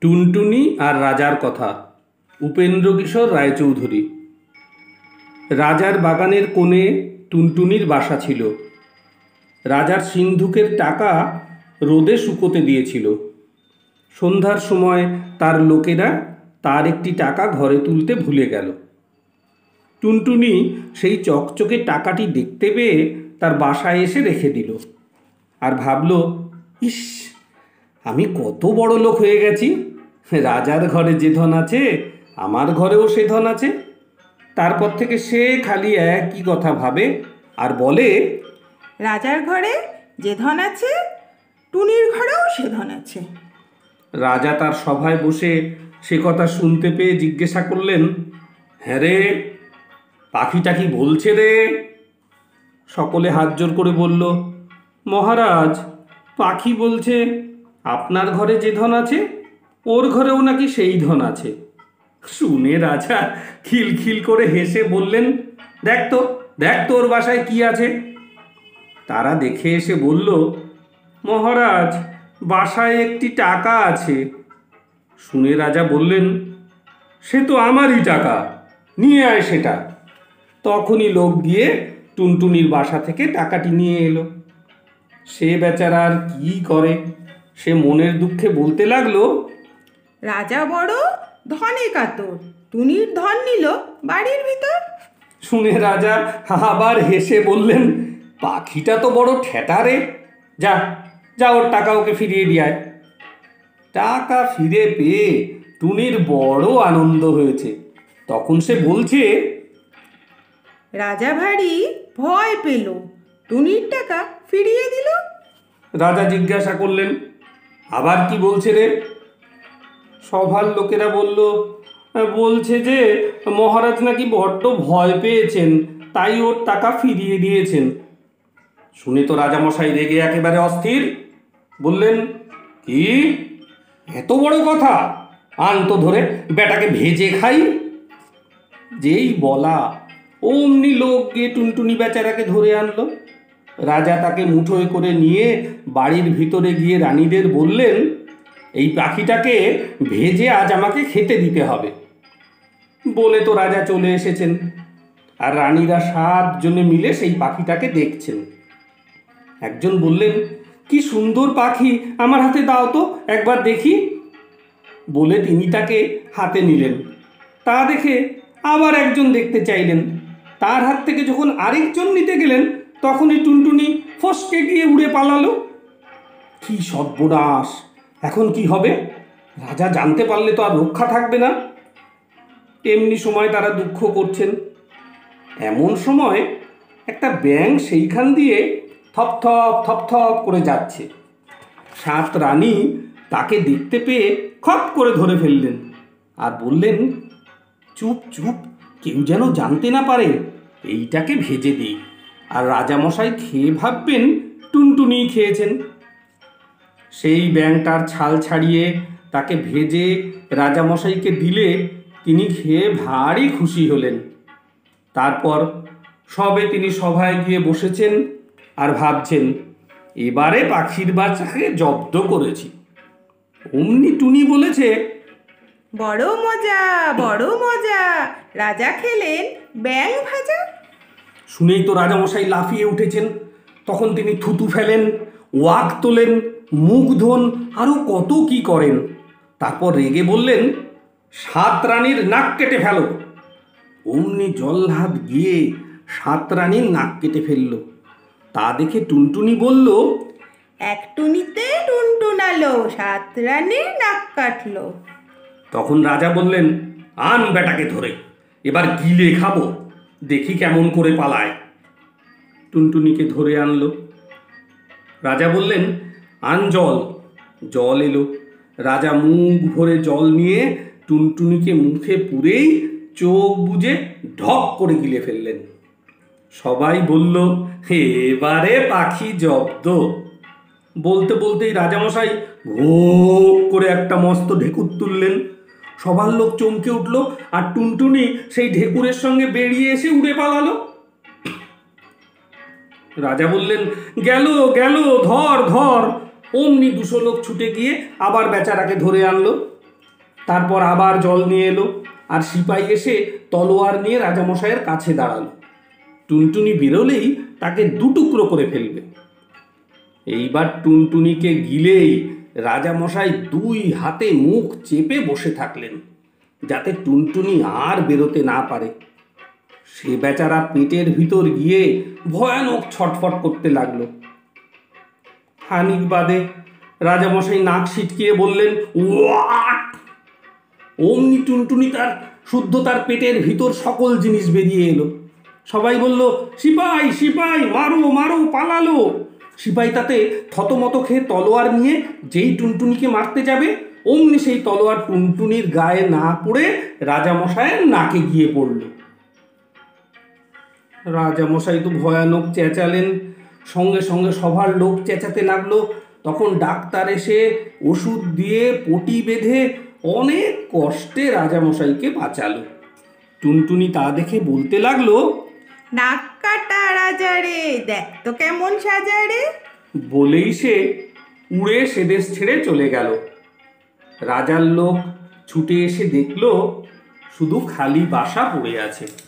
টুনটুনি আর রাজার কথা। উপেন্দ্রকিশোর রায়চৌধুরী। রাজার বাগানের কোণে টুনটুনির বাসা ছিল। রাজার সিন্ধুকের টাকা রোদে শুকোতে দিয়েছিল। সন্ধ্যার সময় তার লোকেরা তার একটি টাকা ঘরে তুলতে ভুলে গেল। টুনটুনি সেই চকচকে টাকাটি দেখতে পেয়ে তার বাসায় এসে রেখে দিল আর ভাবল, ইস, আমি কত বড় লোক হয়ে গেছি। রাজার ঘরে যে ধন আছে আমার ঘরেও সে ধন আছে। তারপর থেকে সে খালি একই কথা ভাবে আর বলে, রাজার ঘরে যে ধন আছে টুনির ঘরেও সে ধন আছে। রাজা তার সভায় বসে সে কথা শুনতে পেয়ে জিজ্ঞাসা করলেন, হ্যাঁ রে, পাখিটা কি বলছে রে? সকলে হাত জোর করে বলল, মহারাজ, পাখি বলছে আপনার ঘরে যে ধন আছে ওর ঘরেও নাকি সেই ধন আছে। শুনে রাজা খিলখিল করে হেসে বললেন, দেখ তো ওর বাসায় কি আছে। তারা দেখে এসে বলল, মহারাজ, বাসায় একটি টাকা আছে। শুনে রাজা বললেন, সে তো আমারই টাকা, নিয়ে আয় সেটা। তখনই লোক গিয়ে টুনটুনির বাসা থেকে টাকাটি নিয়ে এলো। সে বেচারা আর কি করে, সে মনের দুঃখে বলতে লাগলো, রাজা বড় ধনে কাতর, টুনির ধন নিল বাড়ির ভিতর। শুনে রাজা আবার হেসে বললেন, পাখিটা তো বড় ঠেটা রে, যা ওর টাকা ওকে ফিরিয়ে দিয়ে আয়। টাকা ফিরে পেয়ে টুনির বড় আনন্দ হয়েছে। তখন সে বলছে, রাজা ভারী ভয় পেল, টুনির টাকা ফিরিয়ে দিল। রাজা জিজ্ঞাসা করলেন, আবার কি বলছে রে? সভার লোকেরা বলছে যে মহারাজ নাকি বড্ড ভয় পেয়েছেন, তাই ওর টাকা ফিরিয়ে দিয়েছেন। শুনে তো রাজামশাই রেগে একেবারে অস্থির। বললেন, কি, এত বড় কথা? আন তো ধরে বেটাকে ভেজে খাই। যেই বলা অমনি লোক গিয়ে টুনটুনি বেচারাকে ধরে আনলো। রাজা তাকে মুঠোয় করে নিয়ে বাড়ির ভিতরে গিয়ে রানীদের বললেন, এই পাখিটাকে ভেজে আজ আমাকে খেতে দিতে হবে। বলে তো রাজা চলে এসেছেন, আর রানীরা 7 জনে মিলে সেই পাখিটাকে দেখছেন। একজন বললেন, কি সুন্দর পাখি, আমার হাতে দাও তো একবার দেখি। বলে তিনি তাকে হাতে নিলেন। তা দেখে আবার একজন দেখতে চাইলেন। তার হাত থেকে যখন আরেকজন নিতে গেলেন, তখনই টুনটুনি ফসকে গিয়ে উড়ে পালালো। কি সর্বনাশ! এখন কি হবে? রাজা জানতে পারলে তো আর রক্ষা থাকবে না। এমনি সময় তারা দুঃখ করছেন। এমন সময় একটা ব্যাঙ সেইখান দিয়ে থপথপ থপথপ করে যাচ্ছে। 7 রানী তাকে দেখতে পেয়ে খপ করে ধরে ফেললেন আর বললেন, চুপ চুপ, কেউ যেন জানতে না পারে, এইটাকে ভেজে দিই, আর রাজামশাই খেয়ে ভাববেন টুনটুনি খেয়েছেন। সেই ব্যাঙটার ছাল ছাড়িয়ে তাকে ভেজে রাজামশাইকে দিলে তিনি খেয়ে ভারী খুশি হলেন। তারপর সবে তিনি সভায় গিয়ে বসেছেন আর ভাবছেন, এবারে পাখির বাচ্চাকে জব্দ করেছি। অমনি টুনি বলেছে, বড় মজা, বড় মজা, রাজা খেলেন ব্যাঙ ভাজা। শুনেই তো রাজামশাই লাফিয়ে উঠেছেন। তখন তিনি থুতু ফেলেন, ওয়াক তোলেন, মুখ ধোন, আরও কত কি করেন। তারপর রেগে বললেন, 7 রানীর নাক কেটে ফেলো। অমনি জল্লাদ গিয়ে 7 রানীর নাক কেটে ফেলল। তা দেখে টুনটুনি বলল, এক টুনিতে টুনটুনালো, 7 রানীর নাক কাটলো। তখন রাজা বললেন, আন বেটাকে ধরে, এবার গিলে খাবো, দেখি কেমন করে পালায়। টুনটুনিকে ধরে আনলো। রাজা বললেন, আন জল। জল এলো। রাজা মুখ ভরে জল নিয়ে টুনটুনিকে মুখে পুরেই চোখ বুজে ঢক করে গিলে ফেললেন। সবাই বলল, এবারে পাখি জব্দ। বলতে বলতেই রাজামশাই ভোগ করে একটা মস্ত ঢেকুর তুললেন। সবার লোক চমকে উঠল, আর টুনটুনি সেই ঢেকুরের সঙ্গে বেরিয়ে এসে উড়ে পালালো। রাজা বললেন, গেল গেল, ধর ধর। অমনি 200 লোক ছুটে গিয়ে আবার বেচারাকে ধরে আনলো। তারপর আবার জল নিয়ে এলো, আর সিপাই এসে তলোয়ার নিয়ে রাজামশাইয়ের কাছে দাঁড়ালো। টুনটুনি বেরোলেই তাকে দুটুকরো করে ফেলবে। এইবার টুনটুনিকে গিলেই রাজামশাই দুই হাতে মুখ চেপে বসে থাকলেন, যাতে টুনটুনি আর বেরোতে না পারে। সে বেচারা পেটের ভিতর গিয়ে ভয়ানক ছটফট করতে লাগলো। খানিক বাদে রাজামশাই নাক সিটকিয়ে বললেন, ওয়াক! অমনি টুনটুনি তার পেটের ভিতর সকল জিনিস বেরিয়ে এলো। সবাই বলল, সিপাই সিপাই, মারো মারো, পালালো। সিপাই তাতে থতমত খেয়ে তলোয়ার নিয়ে যেই টুনটুনিকে মারতে যাবে, অমনি সেই তলোয়ার টুনটুনির গায়ে না পড়ে রাজামশাইয়ের নাকে গিয়ে পড়ল। রাজামশাই তো ভয়ানক চেঁচালেন, সঙ্গে সঙ্গে সবার লোক চেঁচাতে লাগলো। তখন ডাক্তার এসে ওষুধ দিয়ে পটি বেঁধে অনেক কষ্টে রাজামশাইকে বাঁচালো। টুনটুনি তা দেখে বলতে লাগলো, নাক কাটা রাজা রে, দেখ তো কেমন সাজা রে। বলেই সে উড়ে সে দেশ ছেড়ে চলে গেল। রাজার লোক ছুটে এসে দেখলো শুধু খালি বাসা পড়ে আছে।